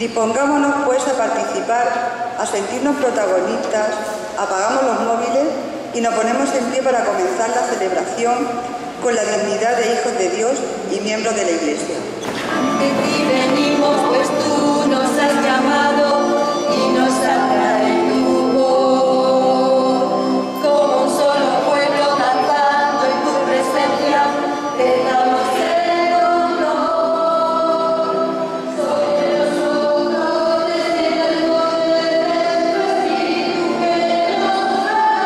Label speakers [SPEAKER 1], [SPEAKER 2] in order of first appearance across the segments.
[SPEAKER 1] Dispongámonos pues a participar, a sentirnos protagonistas, apagamos los móviles y nos ponemos en pie para comenzar la celebración con la dignidad de hijos de Dios y miembros de la Iglesia.
[SPEAKER 2] Ante ti venimos, pues tú nos has llamado y nos has en tu voz. Como un solo pueblo cantando en tu presencia, te damos el honor. Sobre nosotros desciende el poder de tu Espíritu que nos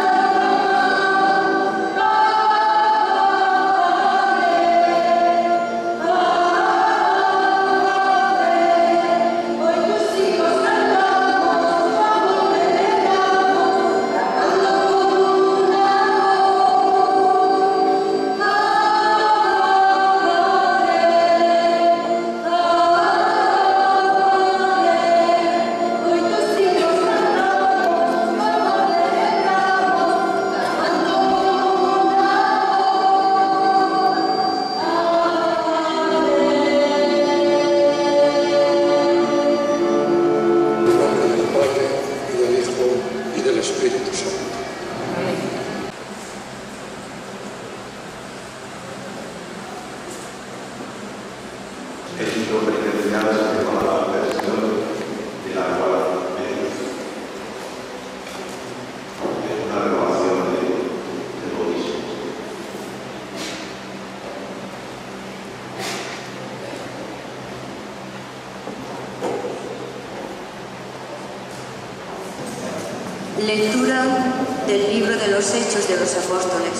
[SPEAKER 3] Lectura del libro de los Hechos de los Apóstoles.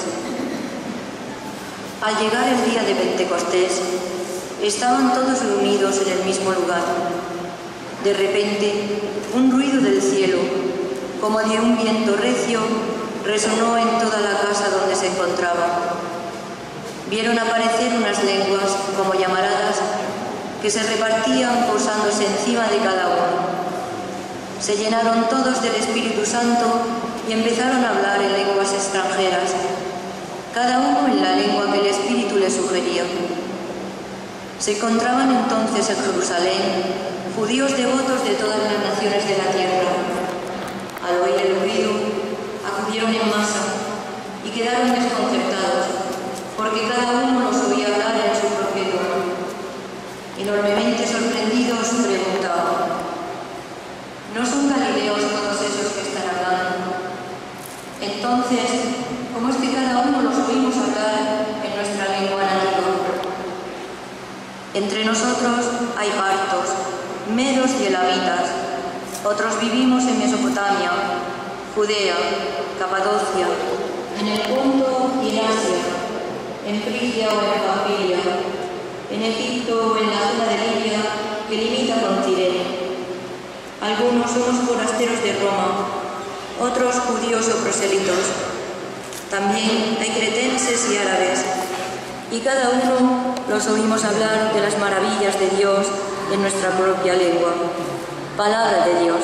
[SPEAKER 3] Al llegar el día de Pentecostés, estaban todos reunidos en el mismo lugar. De repente, un ruido del cielo, como de un viento recio, resonó en toda la casa donde se encontraban. Vieron aparecer unas lenguas, como llamaradas, que se repartían posándose encima de cada uno. Se llenaron todos del Espíritu Santo y empezaron a hablar en lenguas extranjeras, cada uno en la lengua que el Espíritu les sugería. Se encontraban entonces en Jerusalén judíos devotos de todas las naciones de la tierra. Al oír el ruido, acudieron en masa y quedaron desconcertados, porque cada uno los oía hablar en su propio idioma. Enormemente sorprendidos, preguntaban: ¿no son galileos todos esos que están hablando? Entonces, ¿cómo es que cada uno los oímos hablar en nuestra lengua nativa? Entre nosotros hay partos, medos y elamitas. Otros vivimos en Mesopotamia, Judea, Capadocia, en el Ponto y en Asia, en Frigia o en Panfilia, en Egipto o en la zona de Libia que limita con Cirene. Algunos somos forasteros de Roma, otros judíos o prosélitos. También hay cretenses y árabes, y cada uno los oímos hablar de las maravillas de Dios en nuestra propia lengua. Palabra de Dios.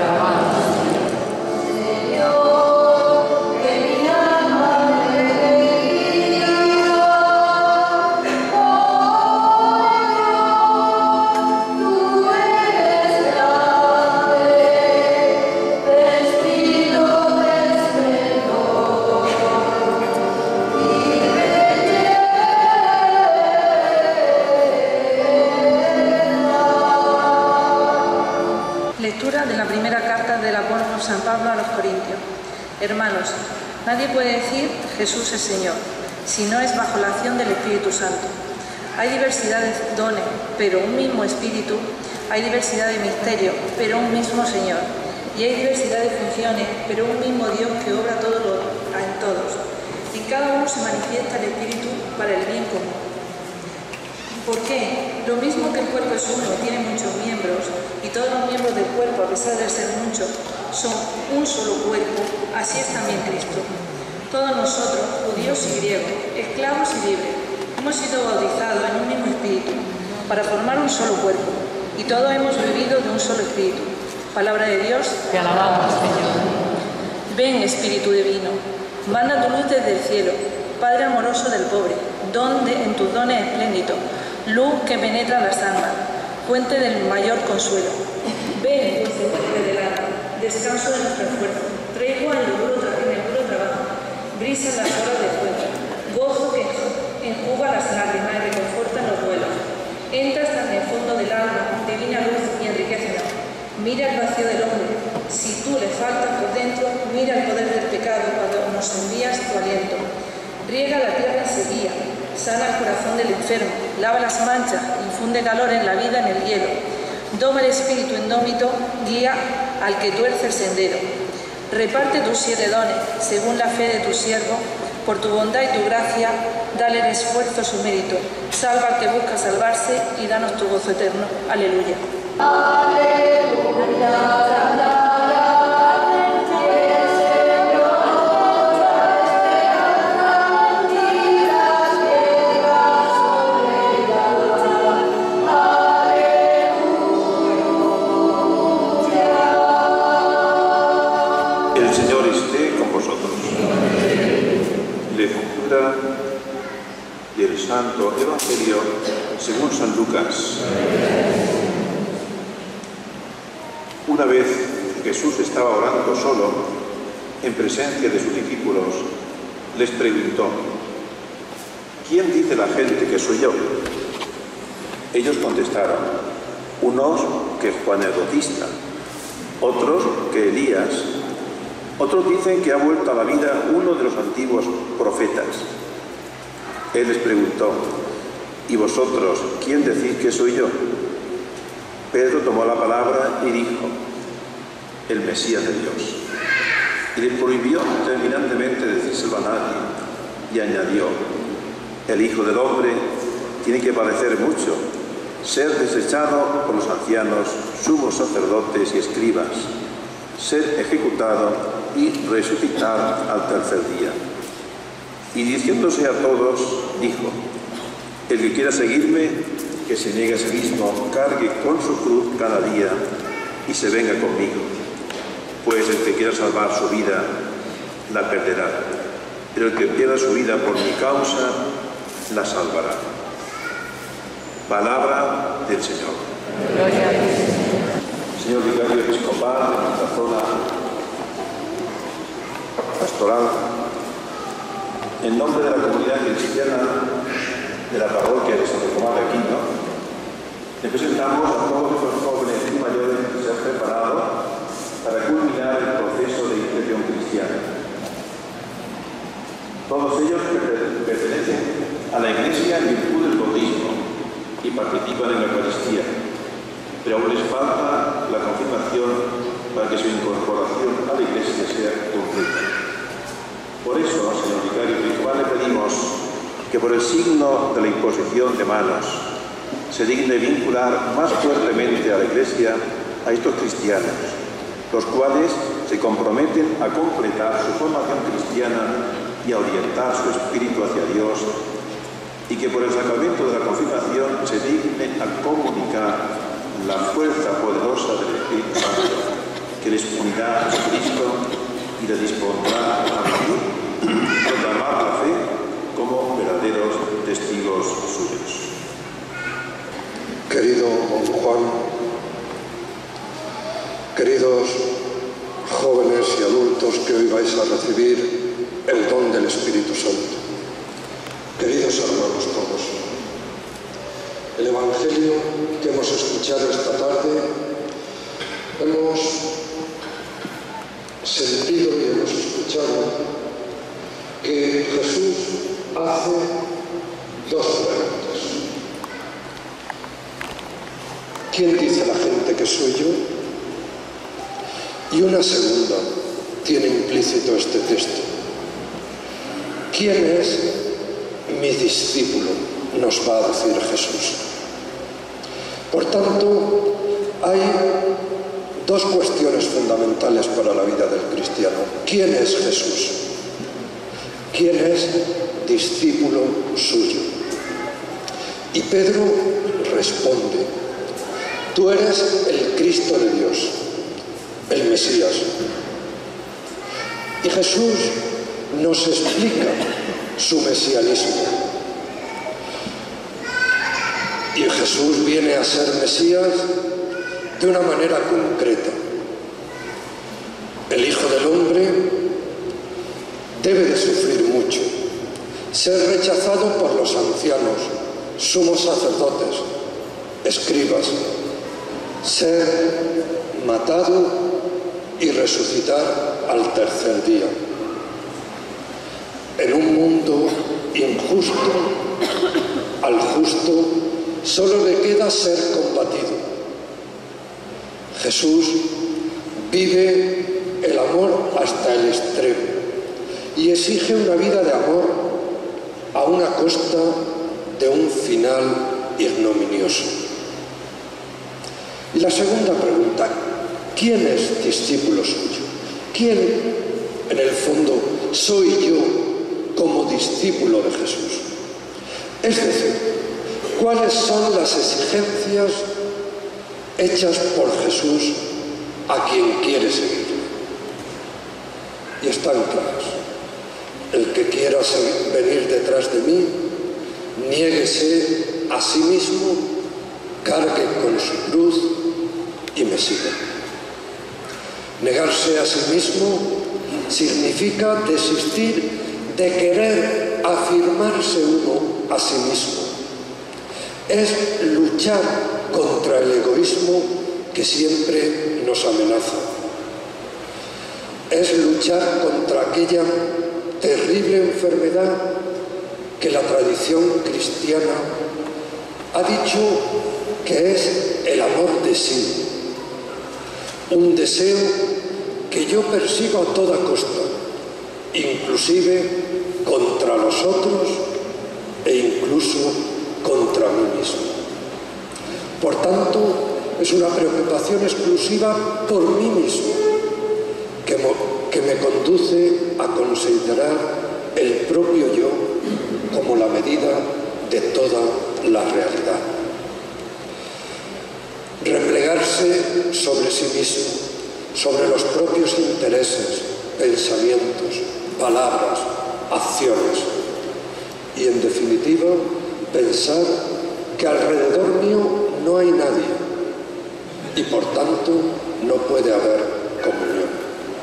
[SPEAKER 4] Lectura de la primera carta del apóstol San Pablo a los Corintios. Hermanos, nadie puede decir Jesús es Señor, si no es bajo la acción del Espíritu Santo. Hay diversidad de dones, pero un mismo Espíritu. Hay diversidad de misterios, pero un mismo Señor. Y hay diversidad de funciones, pero un mismo Dios que obra todo en todos. En cada uno se manifiesta el Espíritu para el bien común. ¿Por qué? Lo mismo que el cuerpo es uno, tiene muchos miembros, y todos los miembros del cuerpo, a pesar de ser muchos, son un solo cuerpo, así es también Cristo. Todos nosotros, judíos y griegos, esclavos y libres, hemos sido bautizados en un mismo espíritu, para formar un solo cuerpo, y todos hemos bebido de un solo espíritu. Palabra de Dios.
[SPEAKER 5] Te alabamos, Señor.
[SPEAKER 4] Ven, Espíritu divino, manda tu luz desde el cielo, Padre amoroso del pobre, donde en tus dones esplénditos, luz que penetra las almas. fuente del mayor consuelo. Ven, dulce huésped del alma, descanso de nuestra fuerza, tregua en el duro trabajo, brisa en las horas de fuego, gozo que enjuga las lágrimas y reconforta en los duelos. Entra hasta en el fondo del alma, divina luz, y enriquecenos. Mira el vacío del hombre. Si tú le faltas por dentro, mira el poder del pecado cuando nos envías tu aliento. Riega la tierra en sequía, sana el corazón del enfermo, lava las manchas, infunde calor en la vida en el hielo. Doma el espíritu indómito, guía al que tuerce el sendero. Reparte tus 7 dones, según la fe de tu siervo, por tu bondad y tu gracia, dale el esfuerzo su mérito. Salva al que busca salvarse y danos tu gozo eterno. Aleluya.
[SPEAKER 5] El Señor esté con vosotros. Lectura del Santo Evangelio según San Lucas. Una vez Jesús estaba orando solo, en presencia de sus discípulos, les preguntó: ¿quién dice la gente que soy yo? Ellos contestaron: unos que Juan el Bautista, otros que Elías, otros dicen que ha vuelto a la vida uno de los antiguos profetas. Él les preguntó: ¿y vosotros quién decís que soy yo? Pedro tomó la palabra y dijo: el Mesías de Dios. Y les prohibió terminantemente decírselo a nadie, y añadió: el Hijo del Hombre tiene que padecer mucho, ser desechado por los ancianos, sumos sacerdotes y escribas, ser ejecutado y resucitar al tercer día. Y dirigiéndose a todos, dijo: el que quiera seguirme, que se niegue a sí mismo, cargue con su cruz cada día y se venga conmigo. Pues el que quiera salvar su vida, la perderá, pero el que pierda su vida por mi causa, la salvará. Palabra del Señor.
[SPEAKER 3] Gloria a Dios.
[SPEAKER 5] Señor Vicario Episcopal de nuestra zona pastoral, en nombre de la comunidad cristiana de la parroquia de Santo Tomás de Aquino, le presentamos a todos los jóvenes y mayores que se han preparado para culminar el proceso de iniciación cristiana. Todos ellos pertenecen a la Iglesia en virtud del bautismo y participan en la Eucaristía, pero aún les falta la confirmación para que su incorporación a la Iglesia sea completa. Por eso, señor Vicario Episcopal, le pedimos que por el signo de la imposición de manos se digne vincular más fuertemente a la Iglesia a estos cristianos, los cuales se comprometen a completar su formación cristiana y a orientar su espíritu hacia Dios, y que por el sacramento de la confirmación se digne a comunicar la fuerza poderosa del Espíritu Santo, que les unirá a Jesucristo y les dispondrá a vivir, proclamar la fe como verdaderos testigos suyos.
[SPEAKER 6] Querido don Juan, queridos jóvenes y adultos que hoy vais a recibir el don del Espíritu Santo, queridos hermanos todos, el Evangelio que hemos escuchado esta tarde, hemos sentido y hemos escuchado que Jesús hace dos preguntas. ¿Quién dice la gente que soy yo? Y una segunda tiene implícito este texto: ¿quién es mi discípulo? Nos va a decir Jesús. Por tanto, hay dos cuestiones fundamentales para la vida del cristiano. ¿Quién es Jesús? ¿Quién es discípulo suyo? Y Pedro responde: tú eres el Cristo de Dios, el Mesías. Y Jesús nos explica su mesianismo. Y Jesús viene a ser Mesías de una manera concreta. El Hijo del Hombre debe de sufrir mucho, ser rechazado por los ancianos, sumos sacerdotes, escribas, ser matado y resucitar al tercer día. En un mundo injusto, al justo solo le queda ser combatido. Jesús vive el amor hasta el extremo y exige una vida de amor a una costa de un final ignominioso. Y la segunda pregunta, ¿quién es discípulo suyo? ¿Quién, en el fondo, soy yo como discípulo de Jesús? Es decir, ¿cuáles son las exigencias hechas por Jesús a quien quiere seguir? Y están claras. El que quiera venir detrás de mí, niéguese a sí mismo, cargue con su cruz y me siga. Negarse a sí mismo significa desistir de querer afirmarse uno a sí mismo. Es luchar contra el egoísmo que siempre nos amenaza. Es luchar contra aquella terrible enfermedad que la tradición cristiana ha dicho que es el amor de sí. Un deseo que yo persigo a toda costa, inclusive contra los otros e incluso contra mí mismo. Por tanto, es una preocupación exclusiva por mí mismo que me conduce a considerar el propio yo como la medida de toda la realidad. Replegarse sobre sí mismo, sobre los propios intereses, pensamientos, palabras, acciones y, en definitiva, pensar que alrededor mío no hay nadie y, por tanto, no puede haber comunión.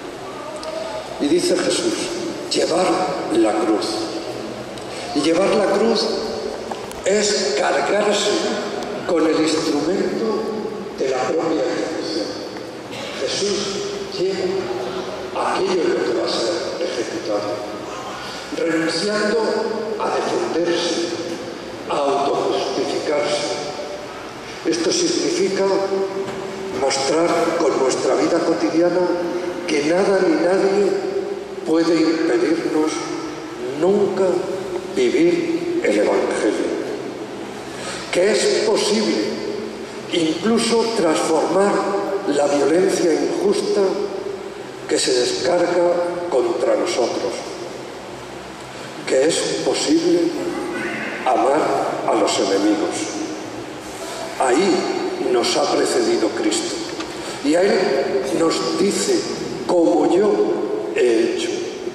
[SPEAKER 6] Y dice Jesús, llevar la cruz. Y llevar la cruz es cargarse con el instrumento de la propia ejecución. Jesús lleva aquello en lo que va a ser ejecutado, renunciando a defenderse, a autojustificarse. Esto significa mostrar con nuestra vida cotidiana que nada ni nadie puede impedirnos nunca vivir el Evangelio, que es posible incluso transformar la violencia injusta que se descarga contra nosotros, que es posible amar a los enemigos. Ahí nos ha precedido Cristo y a Él nos dice, como yo he hecho.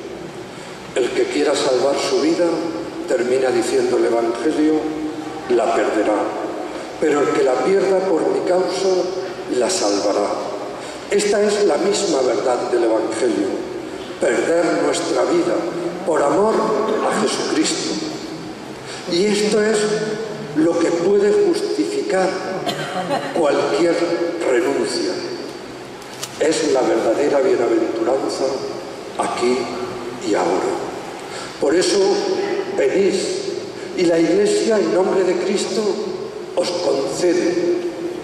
[SPEAKER 6] El que quiera salvar su vida, termina diciendo el Evangelio, la perderá, pero el que la pierda por mi causa, la salvará. Esta es la misma verdad del Evangelio, perder nuestra vida por amor a Jesucristo. Y esto es lo que puede justificar cualquier renuncia. Es la verdadera bienaventuranza aquí y ahora. Por eso venís y la Iglesia, en nombre de Cristo, os concede,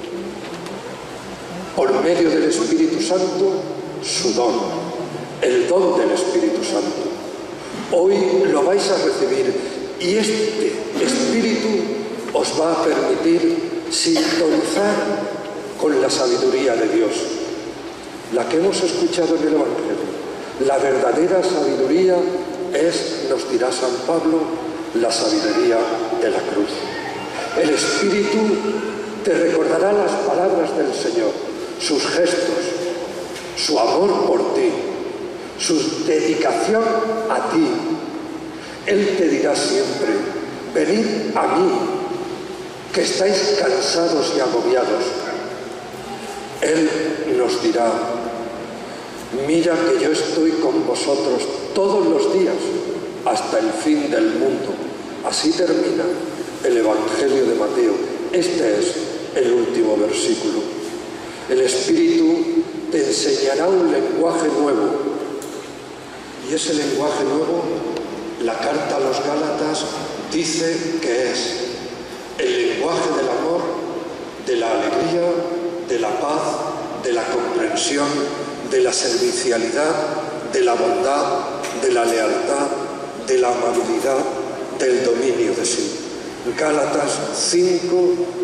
[SPEAKER 6] por medio del Espíritu Santo, su don, el don del Espíritu Santo. Hoy lo vais a recibir y este Espíritu os va a permitir sintonizar con la sabiduría de Dios, la que hemos escuchado en el Evangelio. La verdadera sabiduría es, nos dirá San Pablo, la sabiduría de la cruz. El Espíritu te recordará las palabras del Señor, sus gestos, su amor por ti, su dedicación a ti. Él te dirá siempre, venid a mí, que estáis cansados y agobiados. Él nos dirá: mira que yo estoy con vosotros todos los días hasta el fin del mundo. Así termina el Evangelio de Mateo. Este es el último versículo. El Espíritu te enseñará un lenguaje nuevo. Y ese lenguaje nuevo, la carta a los Gálatas dice que es el lenguaje del amor, de la alegría, de la paz, de la comprensión, de la servicialidad, de la bondad, de la lealtad, de la amabilidad, del dominio de sí. Gálatas 5,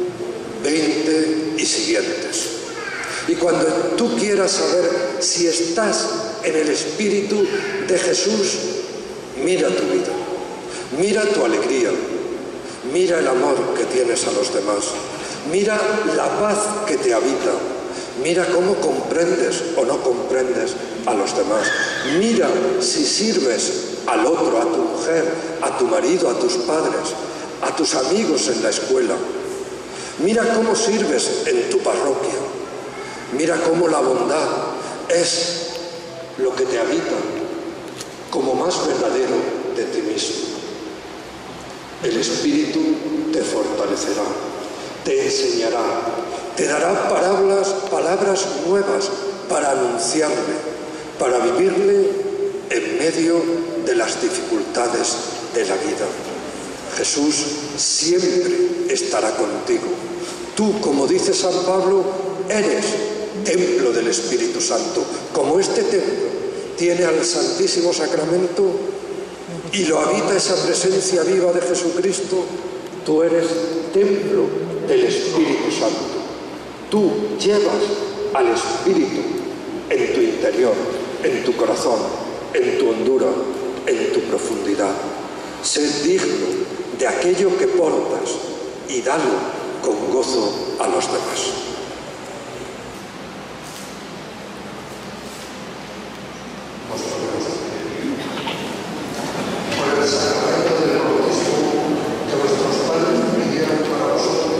[SPEAKER 6] 20 y siguientes. Y cuando tú quieras saber si estás en el Espíritu de Jesús, mira tu vida, mira tu alegría, mira el amor que tienes a los demás, mira la paz que te habita, mira cómo comprendes o no comprendes a los demás, mira si sirves al otro, a tu mujer, a tu marido, a tus padres, a tus amigos en la escuela. Mira cómo sirves en tu parroquia. Mira cómo la bondad es lo que te habita como más verdadero de ti mismo. El Espíritu te fortalecerá, te enseñará, te dará palabras nuevas para anunciarle, para vivirle en medio de las dificultades de la vida. Jesús siempre estará contigo. Tú, como dice San Pablo, eres templo del Espíritu Santo. Como este templo tiene al Santísimo Sacramento y lo habita esa presencia viva de Jesucristo, tú eres templo del Espíritu Santo. Tú llevas al Espíritu en tu interior, en tu corazón, en tu hondura, en tu profundidad. Sé digno de aquello que portas y dalo con gozo a los demás.
[SPEAKER 7] Por el sacramento del bautismo que vuestros padres pidieron para vosotros,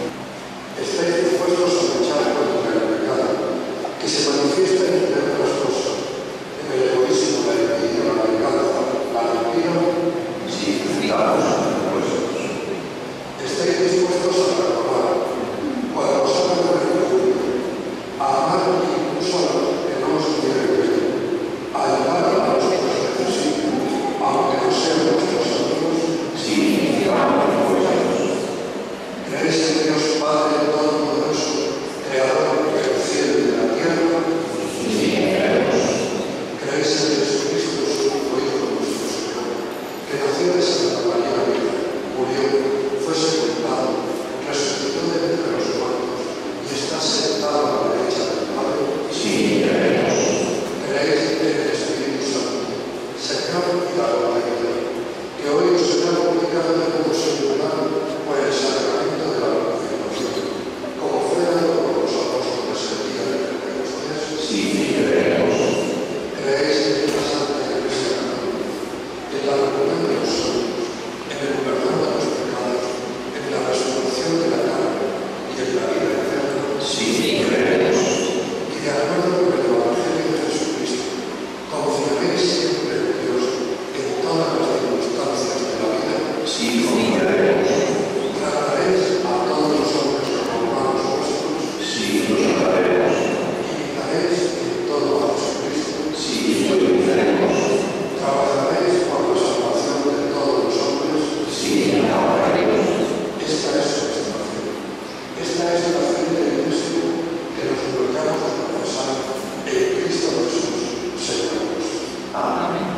[SPEAKER 7] estáis dispuestos a luchar contra el pecado, que se manifiesta entre otras cosas en el egoísmo, la envidia, la venganza, la mentira. Sí, estamos dispuestos. Estáis dispuestos a perdonar cuando os hagan perjuicio, a amar incluso a los que no os quieren ver, a ayudar a los que os necesitan, aunque no sean vuestros amigos. Sí, estamos dispuestos. ¿Creéis en Dios Padre Todopoderoso, Creador del cielo y de la tierra? Sí, creemos. ¿Creéis en Jesucristo, su único Hijo, nuestro Señor, que nació de Santa María Virgen, murió, fue sepultado, resucitó de entre los muertos y está sentado a la derecha del Padre? Sí, creemos. ¿Creéis en el Espíritu Santo, Señor y Dador de vida, que hoy os será comunicado como singular por el sacramento de la confirmación, como fue dado por los apóstoles el día de Pentecostés? Sí, creemos. ¿Creéis en la Santa Iglesia Católica, en la comunión de los santos, en el perdón de los pecados, en la resurrección de la carne y en la vida eterna? Sí, creemos. Y de acuerdo con el Evangelio de Jesucristo, confiaréis siempre en Dios en todas las circunstancias de la vida? Sí, creemos. ¿Trataréis a todos los hombres como hermanos vuestros? Sí, lo trataremos. ¿Imitaréis en todo a Jesucristo? Sí, lo imitaremos. ¿Trabajaréis por la salvación de todos los hombres? Sí, lo haremos. Esta es nuestra fe. Esta es la fe del Iglesia que nos gloriamos de confesar en Cristo Jesús, Señor nuestro. Amén.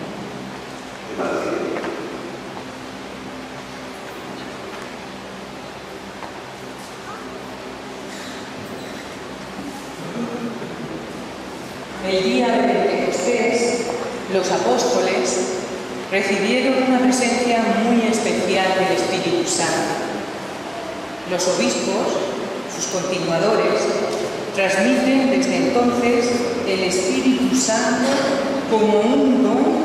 [SPEAKER 8] El día de Pentecostés, los apóstoles recibieron una presencia muy especial del Espíritu Santo. Los obispos, sus continuadores, transmiten desde entonces el Espíritu Santo como un don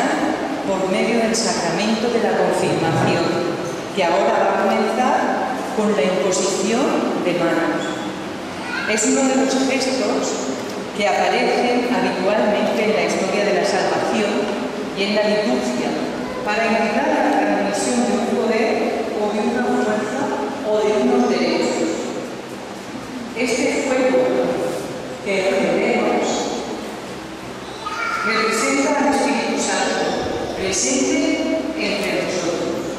[SPEAKER 8] personal por medio del sacramento de la confirmación, que ahora va a comenzar con la imposición de manos. Es uno de los gestos que aparecen habitualmente en la historia de la salvación y en la liturgia para invitar a la transmisión de un poder o de una fuerza o de unos derechos. Este fuego que recibimos representa al Espíritu Santo, presente entre nosotros.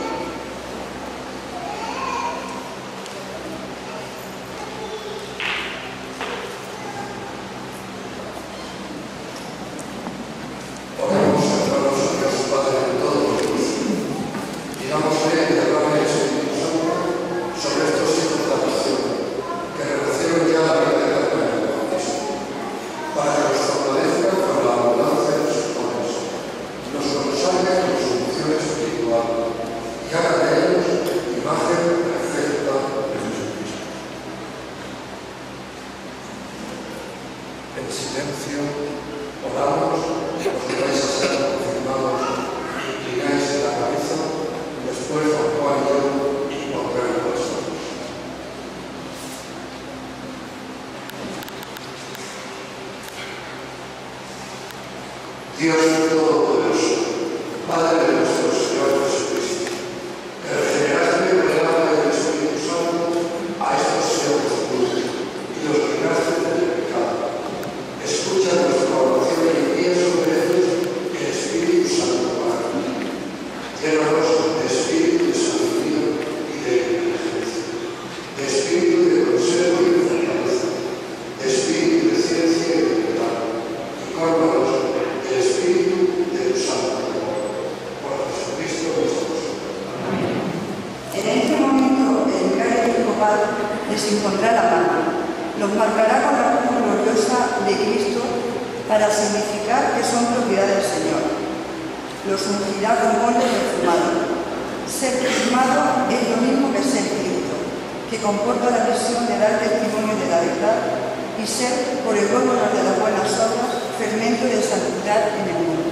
[SPEAKER 7] En silencio, oramos, os vais a ser confirmados, inclináis la cabeza, después Don Juan y yo pondremos vosotros. Dios Todopoderoso, Padre de nuestro Señor Jesucristo, que regeneraste por el agua del Espíritu Santo a estos seres puros y los libraste del pecado. Escucha nuestra oración y envía sobre ellos el Espíritu Santo para ti. Llénanos de espíritu de sabiduría y de inteligencia, de espíritu de consejo y de fortaleza, de espíritu de ciencia y de verdad, y córtanos del espíritu de tu santo amor. Por Jesucristo nuestro Señor. Amén.
[SPEAKER 1] En este momento el vicario episcopal les impondrá la mano, los marcará con la cruz gloriosa de Cristo para significar que son propiedad del Señor. Los ungirá con óleo perfumado. Ser perfumado es lo mismo que ser Cristo, que comporta la misión de dar testimonio de la verdad y ser, por el buen honor de las buenas obras, fermento de santidad en el mundo.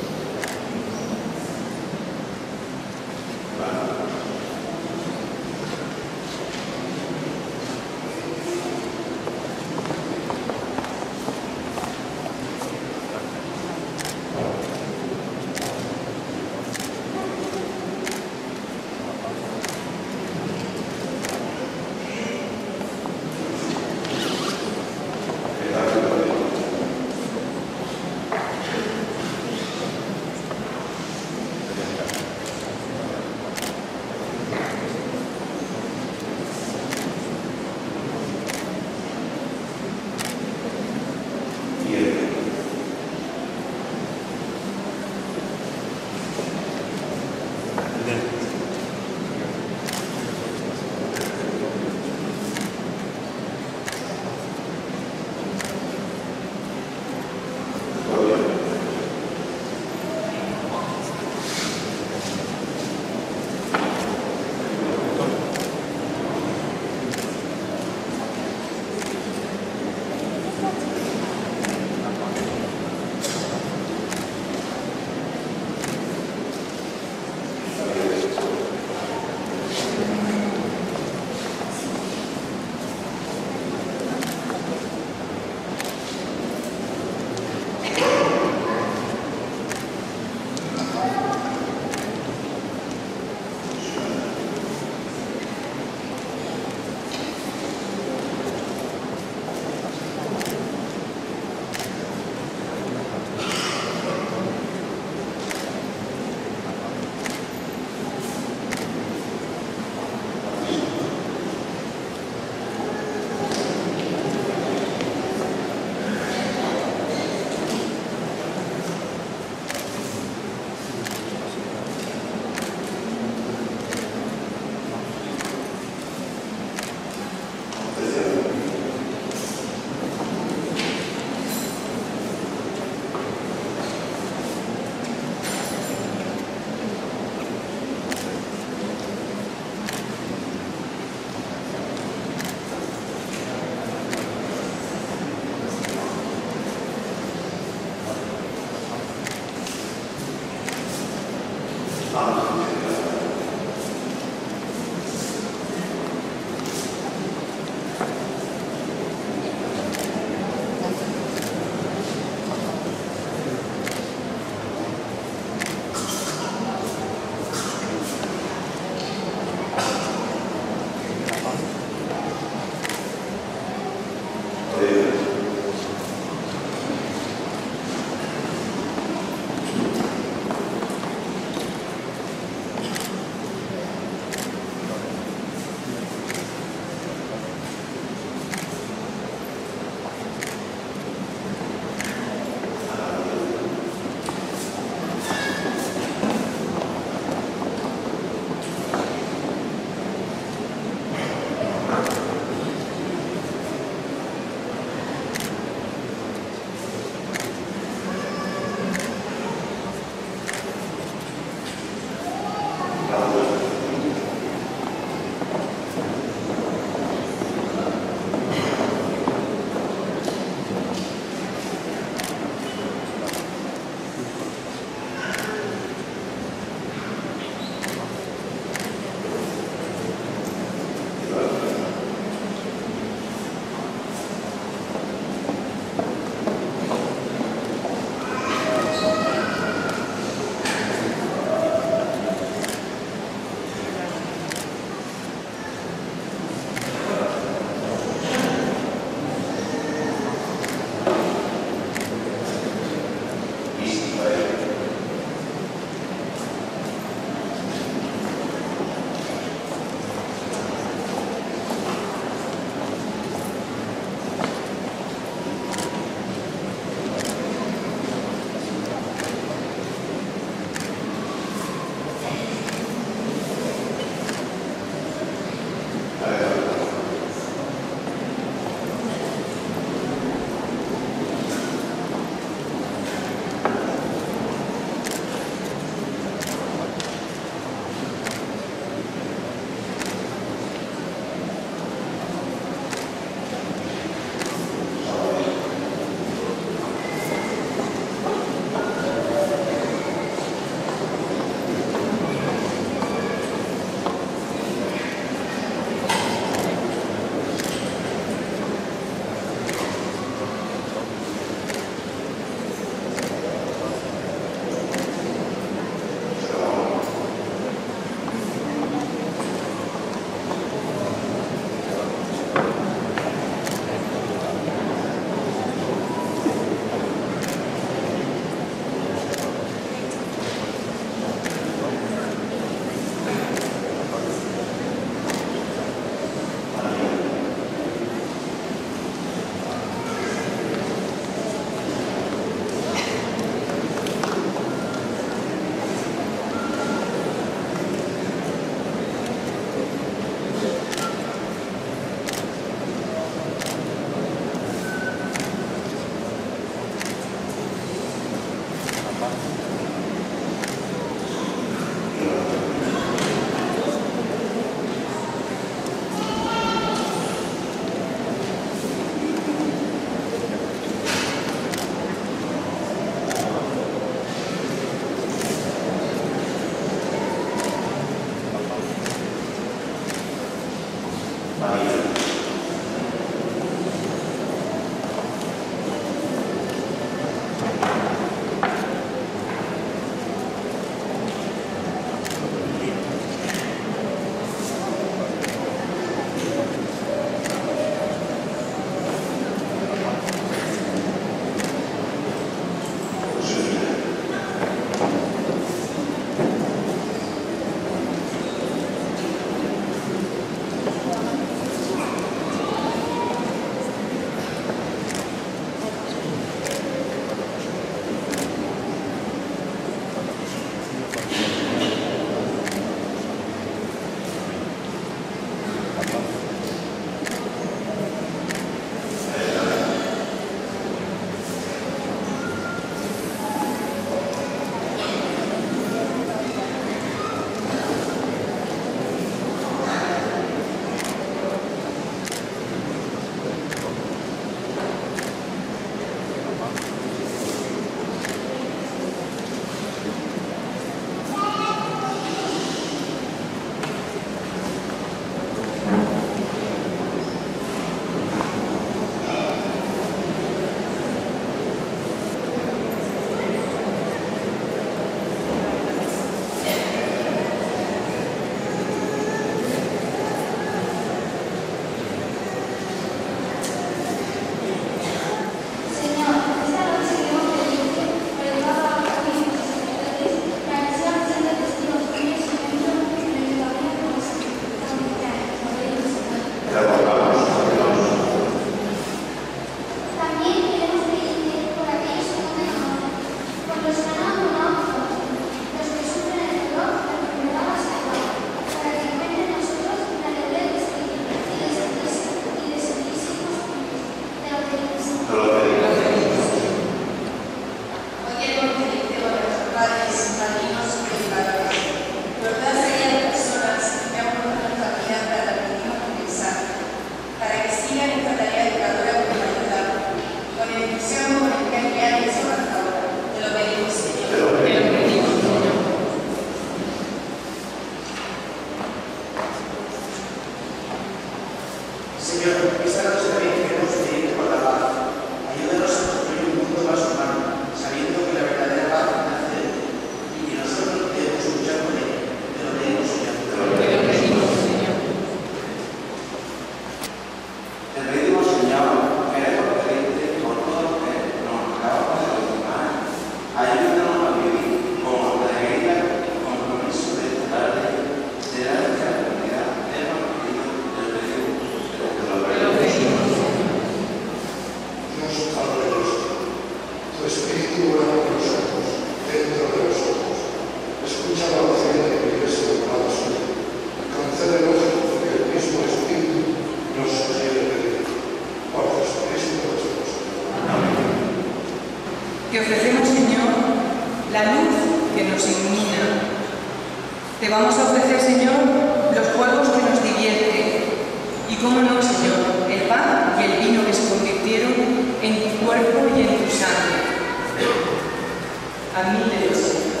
[SPEAKER 8] Te ofrecemos, Señor, la luz que nos ilumina. Te vamos a ofrecer, Señor, los juegos que nos divierten. Y, cómo no, Señor, el pan y el vino que se convirtieron en tu cuerpo y en tu sangre. Admítelos, Señor.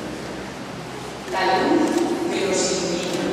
[SPEAKER 8] La luz que nos ilumina.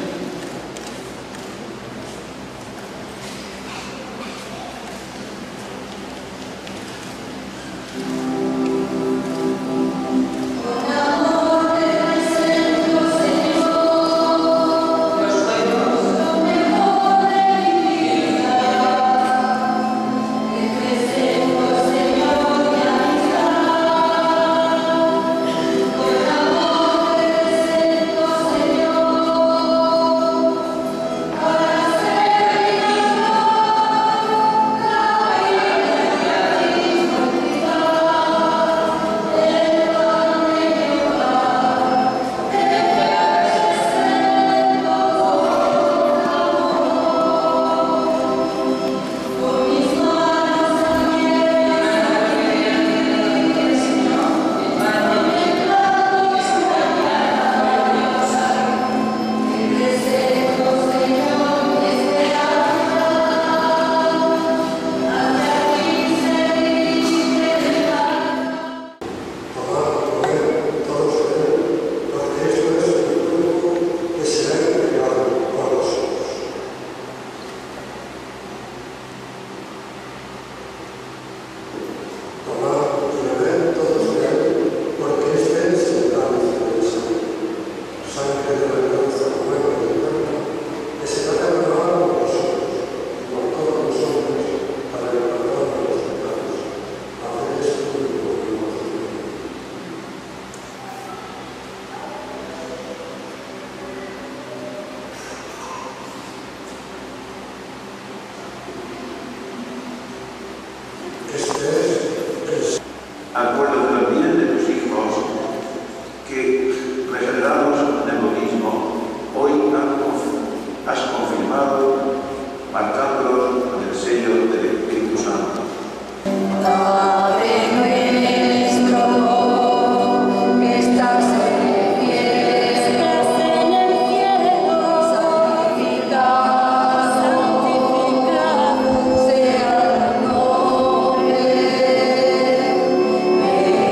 [SPEAKER 5] Acuérdate también de tus hijos que, regenerados en el bautismo, hoy has confirmado, marcándolos con el sello del Espíritu Santo.
[SPEAKER 2] Padre nuestro, que estás en el cielo, santificado sea tu nombre. Venga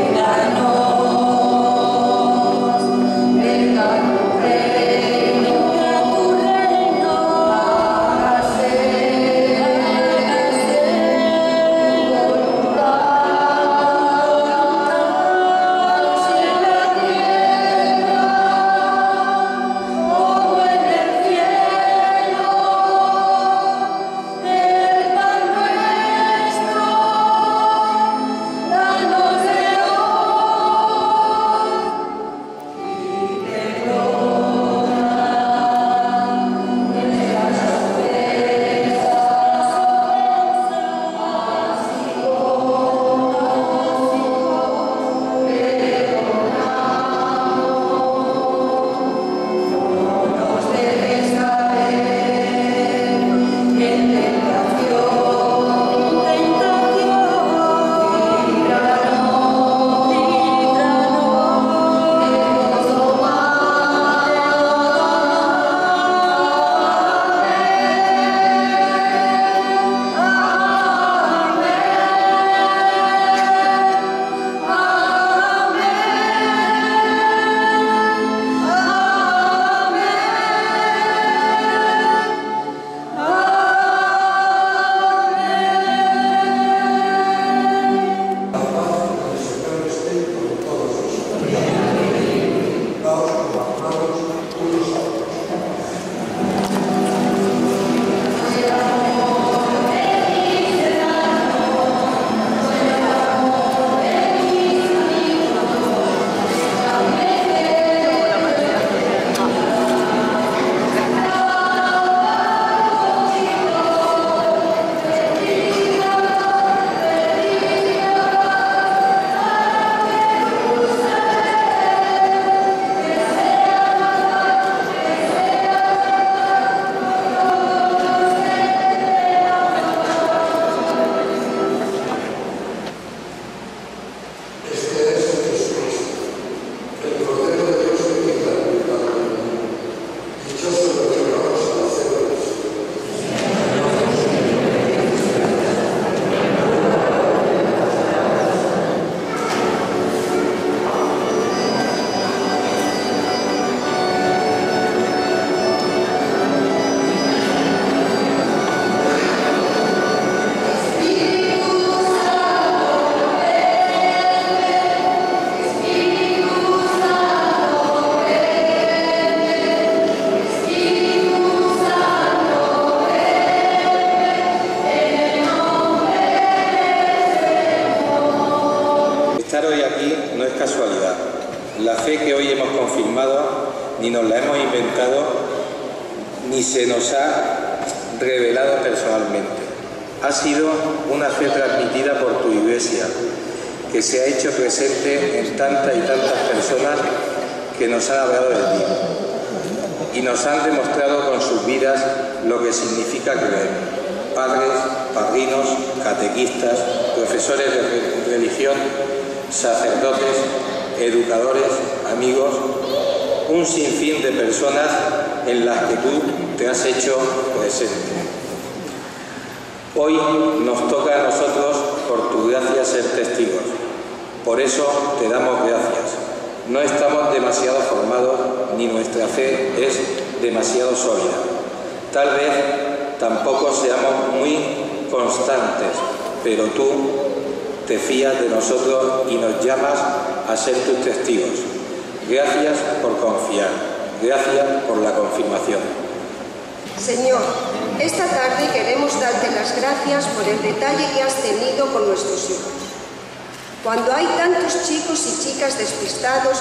[SPEAKER 9] Estar hoy aquí no es casualidad. La fe que hoy hemos confirmado ni nos la hemos inventado ni se nos ha revelado personalmente. Ha sido una fe transmitida por tu Iglesia, que se ha hecho presente en tantas y tantas personas que nos han hablado de ti y nos han demostrado con sus vidas lo que significa creer. Padres, padrinos, catequistas, profesores de religión, sacerdotes, educadores, amigos, un sinfín de personas en las que tú te has hecho presente. Hoy nos toca a nosotros, por tu gracia, ser testigos. Por eso te damos gracias. No estamos demasiado formados, ni nuestra fe es demasiado sólida. Tal vez tampoco seamos muy constantes, pero tú te fías de nosotros y nos llamas a ser tus testigos. Gracias por confiar. Gracias por la confirmación.
[SPEAKER 10] Señor, esta tarde queremos darte las gracias por el detalle que has tenido con nuestros hijos. Cuando hay tantos chicos y chicas despistados,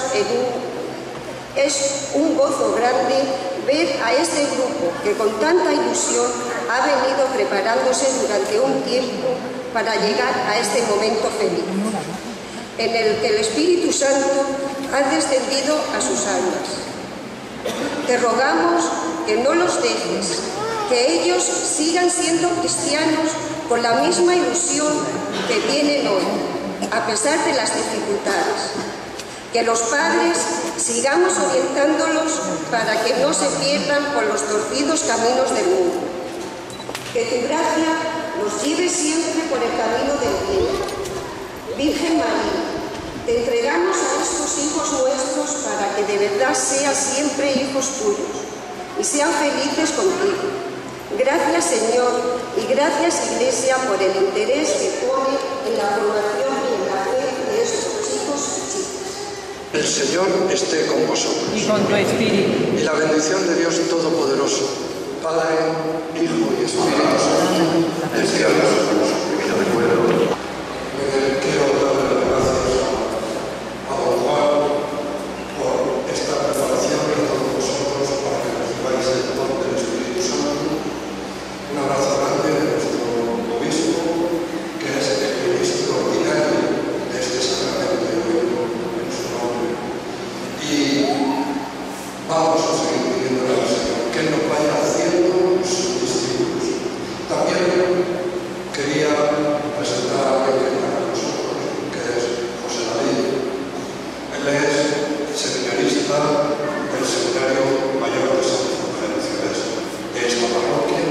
[SPEAKER 10] es un gozo grande ver a este grupo que con tanta ilusión ha venido preparándose durante un tiempo para llegar a este momento feliz, en el que el Espíritu Santo ha descendido a sus almas. Te rogamos que no los dejes, que ellos sigan siendo cristianos con la misma ilusión que tienen hoy, a pesar de las dificultades. Que los padres sigamos orientándolos para que no se pierdan por los torcidos caminos del mundo. Que tu gracia los lleve siempre por el camino del bien. Virgen María, te entregamos a estos hijos nuestros para que de verdad sean siempre hijos tuyos y sean felices contigo. Gracias, Señor, y gracias, Iglesia, por el interés que pone en la formación y en la fe de estos chicos y chicas.
[SPEAKER 6] El Señor esté con vosotros.
[SPEAKER 8] Y con tu espíritu.
[SPEAKER 6] Y la bendición de Dios Todopoderoso, Padre, Hijo y Espíritu Santo, desde ahora y vida del pueblo. Quiero darle las gracias a don Juan por esta preparación y a todos vosotros para que recibáis el don del Espíritu Santo. Un abrazo grande de nuestro obispo, que es el ministro ordinario de este sacramento en su nombre. Y vamos a seguir pidiéndole al Señor que nos vaya haciendo sus discípulos. También quería presentar a alguien que está con nosotros, que es José David. Él es seminarista del Seminario Mayor de San Fulgencio de esta parroquia.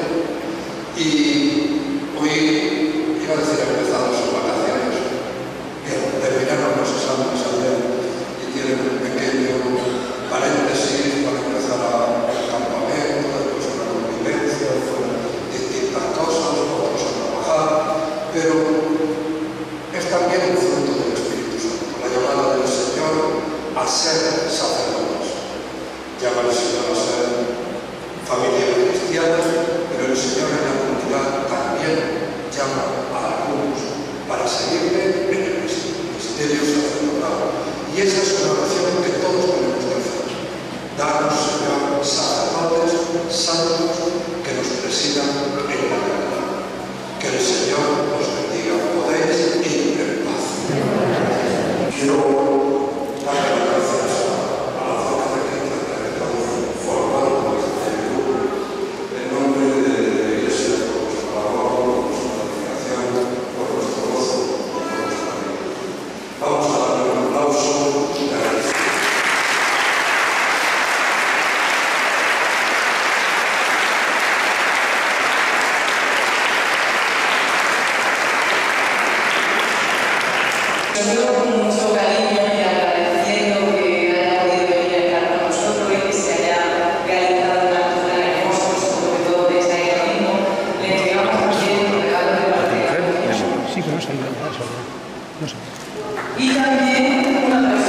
[SPEAKER 6] Y hoy iba a decir empezado sus vacaciones, que terminaron los exámenes ayer y tienen un pequeño paréntesis para empezar el campamento, después una convivencia, distintas cosas, otros a trabajar, pero es también un fruto del Espíritu Santo, la llamada del Señor a ser sacerdotes. Llama al Señor a ser familia cristiana, pero el Señor en la comunidad también llama a algunos para seguirle en el misterio sacerdotal. Y esa es una oración que todos tenemos que hacer. Danos, Señor, sacerdotes santos que nos presidan en la verdad. Que el Señor os bendiga. Podéis ir en paz. Quiero darle las gracias a la zona de que ha estado formando este grupo. En nombre de la Iglesia, por vuestro labor, por vuestra dedicación, por vuestro gozo, por vuestra vida. Vamos a darle un aplauso de agradecimiento.
[SPEAKER 8] Con mucho cariño y agradeciendo que haya podido venir a estar con nosotros y que se haya realizado un acto tan hermoso, sobre todo de ese heroísmo, le entregamos también un regalo de parte de la Iglesia. Y también una persona